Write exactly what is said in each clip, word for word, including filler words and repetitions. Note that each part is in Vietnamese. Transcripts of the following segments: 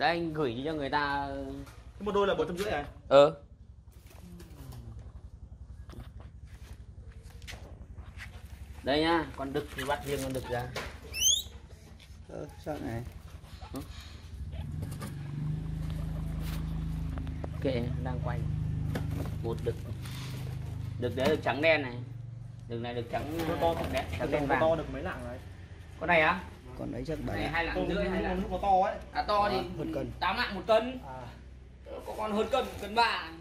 Đấy anh gửi cho người ta. Cái một đôi là bốn trăm rưỡi à? Ờ. Đây nhá, con đực thì bắt riêng con đực ra. Ờ, sao này? Ừ. Kệ đang quay. Một đực. Đực đấy đực trắng đen này. Đực này đực trắng Con to trắng đen, trắng con đen vàng. to được mấy lạng đấy? Con này á? Còn đấy chắc Này bảy. hai lạng rưỡi hay là con có to ấy. à to thì hơn cân. tám lạng một cân. À. Có con hơn cân, cân ba.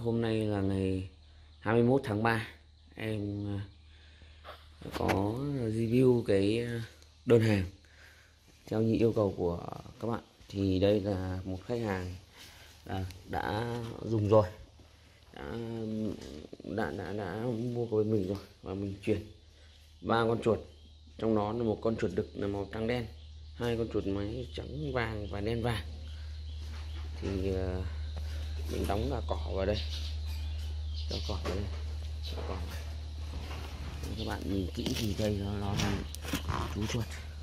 hôm nay là ngày hai mươi mốt tháng ba, em có review cái đơn hàng theo như yêu cầu của các bạn. Thì đây là một khách hàng đã, đã dùng rồi, đã, đã đã đã mua của bên mình rồi và mình chuyển ba con chuột, trong đó là một con chuột đực là màu trắng đen, hai con chuột máy trắng vàng và đen vàng. Thì uh, mình đóng là cỏ vào đây, cho cỏ vào đây, cho cỏ vào. Các bạn nhìn kỹ thì đây nó, nó là chú chuột.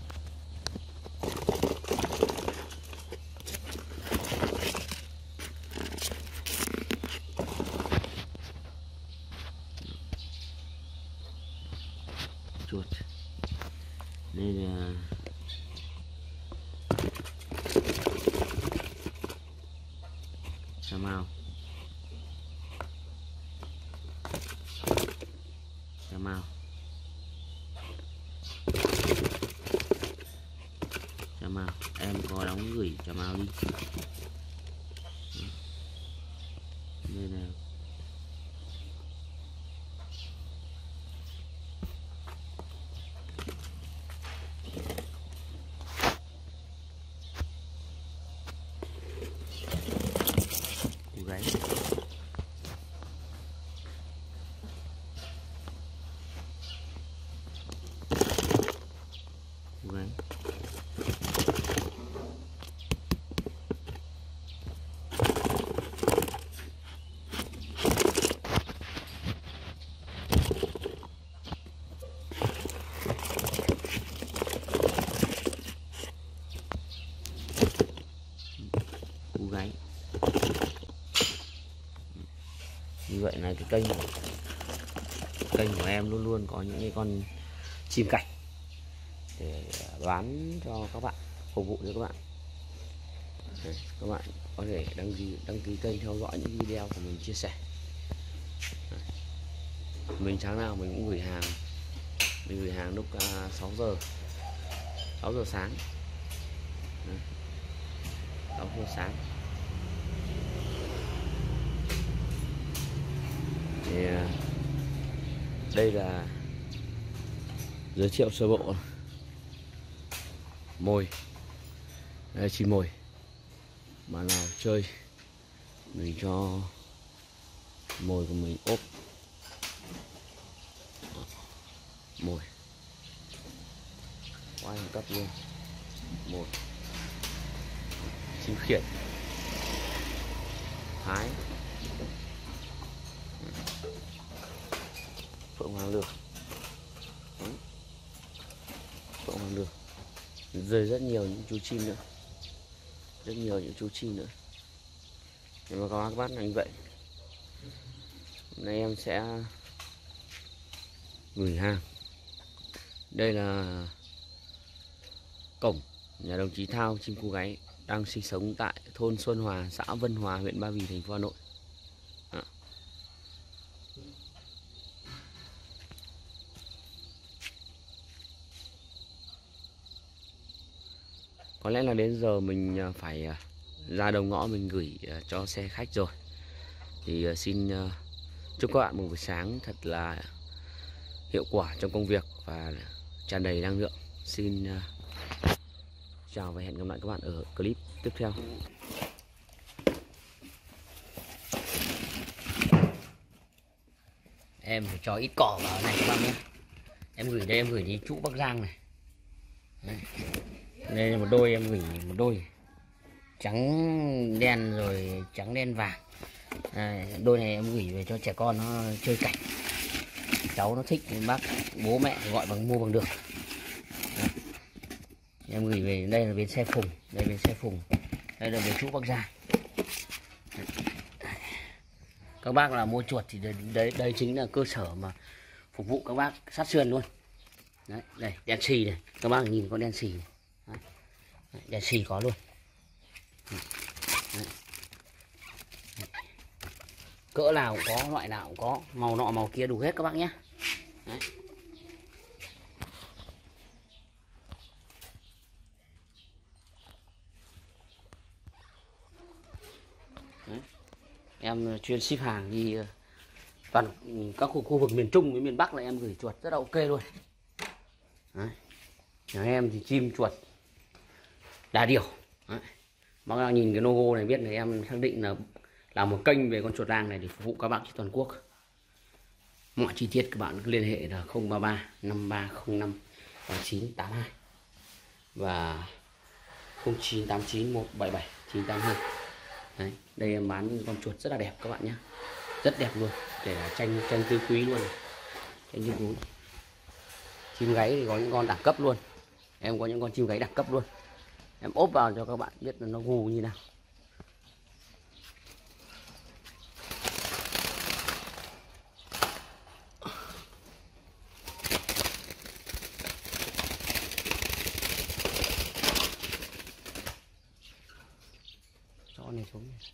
Chuột đây là sa mao, sa mao, sa mao. Em có đóng gửi sa mao đi. Đây là củ gáy, củ gáy. Củ gáy. Như vậy là cái kênh kênh của em luôn luôn có những cái con chim cảnh để bán cho các bạn, phục vụ cho các bạn. Đấy, các bạn có thể đăng ký đăng ký kênh theo dõi những video của mình chia sẻ. Đấy. Mình sáng nào mình cũng gửi hàng, mình gửi hàng lúc uh, sáu giờ sáu giờ sáng. Đấy. sáu giờ sáng. Thì uh, đây là giới thiệu sơ bộ mồi. Đây là chim mồi, bạn nào chơi mình cho mồi của mình ốp mồi quá cấp luôn. Một chim khiển Thái, phượng hoàng lược, phượng hoàng lược, rồi rất nhiều những chú chim nữa, rất nhiều những chú chim nữa. Nhưng mà các bác là như vậy. Hôm nay em sẽ gửi hàng. Đây là cổng nhà đồng chí Thao chim cu gáy đang sinh sống tại thôn Xuân Hòa, xã Vân Hòa, huyện Ba Vì, thành phố Hà Nội. Đó. Có lẽ là đến giờ mình phải ra đầu ngõ mình gửi cho xe khách rồi. Thì xin chúc các bạn một buổi sáng thật là hiệu quả trong công việc và tràn đầy năng lượng. Xin chào và hẹn gặp lại các bạn ở clip tiếp theo. Em phải cho ít cỏ vào này các bạn nhé. Em gửi đây, em gửi đi chú Bắc Giang này. Đây. Đây là một đôi, em gửi một đôi trắng đen rồi trắng đen vàng. À, đôi này em gửi về cho trẻ con nó chơi cảnh, cháu nó thích bác bố mẹ gọi bằng mua bằng được. À, em gửi về đây là bến xe Phùng, đây bến xe Phùng, đây là bến chú Bắc Giang. Các bác là mua chuột thì đây đây chính là cơ sở mà phục vụ các bác sát sườn luôn. Đấy, đây đen xì này, các bác nhìn con đen xì này. Đấy, đen xì có luôn. Đấy. Cỡ nào cũng có, loại nào cũng có, màu nọ màu kia đủ hết các bác nhé. Đấy. Đấy. Em chuyên ship hàng đi toàn các khu, khu vực miền Trung với miền Bắc là em gửi chuột rất là ok luôn. Đấy. Nhà em thì chim chuột đà điểu. Đấy. Bác nào nhìn cái logo này biết là em xác định là là một kênh về con chuột lang này để phục vụ các bạn trên toàn quốc. Mọi chi tiết các bạn cứ liên hệ là không ba ba năm ba không năm chín tám hai và không chín tám chín một bảy bảy chín tám hai. Đấy, đây em bán con chuột rất là đẹp các bạn nhé, rất đẹp luôn, để là tranh tranh tứ quý luôn, tranh tứ quý. Chim gáy thì có những con đẳng cấp luôn, em có những con chim gáy đẳng cấp luôn, em ốp vào cho các bạn biết là nó gù như nào. Cho này xuống này.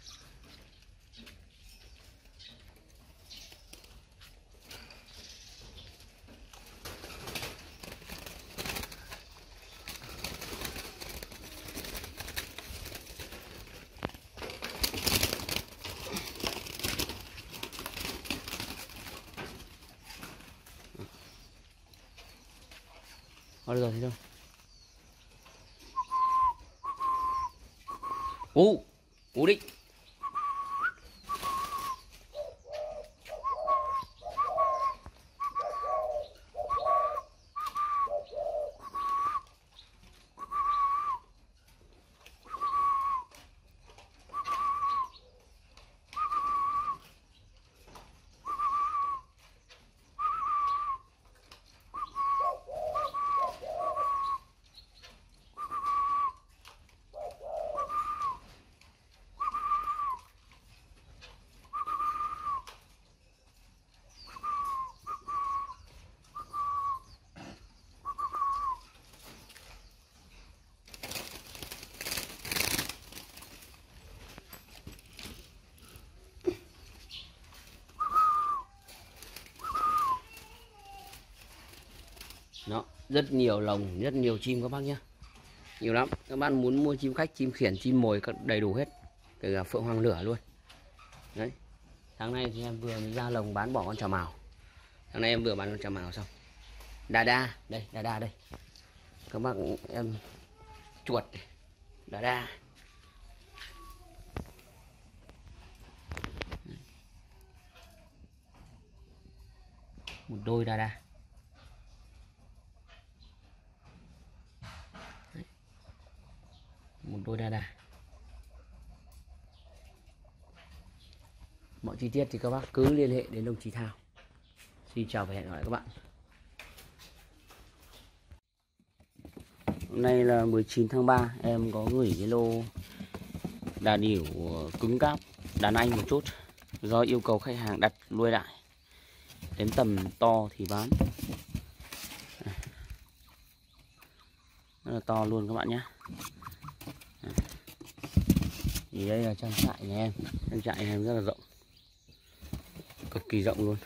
Có được rồi thấy không? Ú, ú định. Đó, rất nhiều lồng, rất nhiều chim các bác nhé, nhiều lắm. Các bạn muốn mua chim khách, chim khiển, chim mồi đầy đủ hết, kể cả phượng hoàng lửa luôn. Đấy, tháng nay thì em vừa mới ra lồng bán bỏ con trà mào. Tháng nay em vừa bán con trà mào xong. Đà đa, đây, đà đa đây. Các bác em chuột, đà đa. Một đôi đà đa. Một đôi đa đa. Mọi chi tiết thì các bác cứ liên hệ đến đồng chí Thao. Xin chào và hẹn gặp lại các bạn. Hôm nay là mười chín tháng ba, em có gửi cái lô đà điểu cứng cáp đàn anh một chút, do yêu cầu khách hàng đặt nuôi lại, đến tầm to thì bán. Rất là to luôn các bạn nhé. Thì đây là trang trại nhà em, trang trại nhà em rất là rộng, cực kỳ rộng luôn.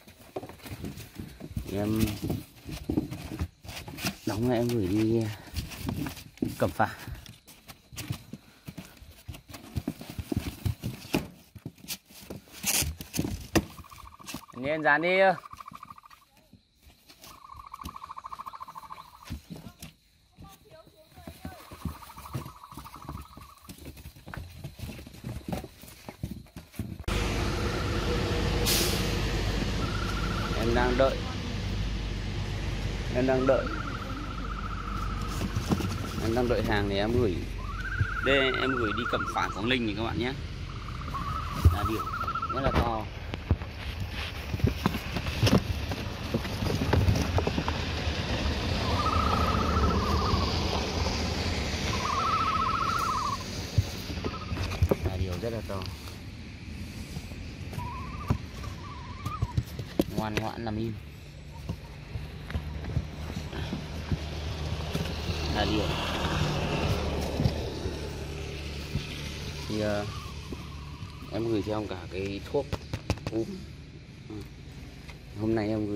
Thì em đóng lại em gửi đi Cẩm Phả. Nên dán đi. Em đang đợi Em đang đợi Em đang đợi hàng để em gửi. Đây em gửi đi Cẩm Phả Quảng Ninh thì các bạn nhé. Là điểu rất là to. Là điểu rất là to, ngoan ngoãn làm im. Là điểu thì uh, em gửi cho ông cả cái thuốc cúm. Ừ. Hôm nay em gửi.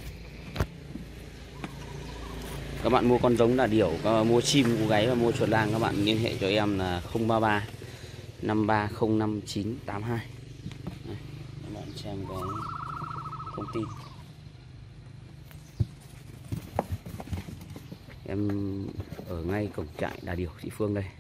Các bạn mua con giống là điểu, các bạn mua chim, mua gáy và mua chuột lang, các bạn liên hệ cho em là không ba ba năm ba không năm chín tám hai. Đây, các bạn xem cái thông tin. Em ở ngay cổng trại Đà Điểu Thị Phương đây.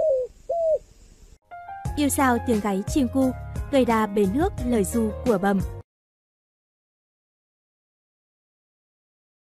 Yêu sao tiếng gáy chim cu, cây đà bến nước lời ru của bầm.